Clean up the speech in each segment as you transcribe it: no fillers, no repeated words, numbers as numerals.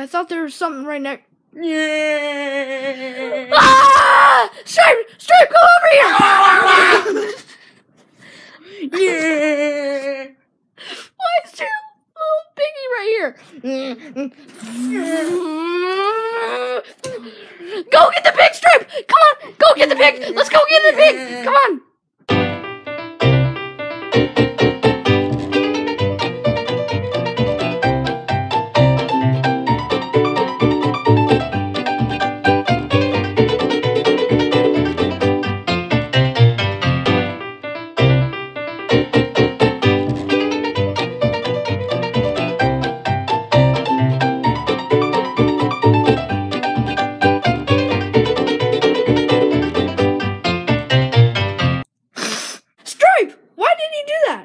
I thought there was something right next. Yeah. Ah! Stripe, come over here. Yeah. Why is there a little piggy right here? Go get the pig, Stripe. Come on, go get the pig. Let's go get the pig. Come on. Why did he do that?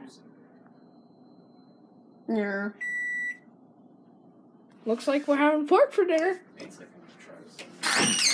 Yeah. Looks like we're having pork for dinner.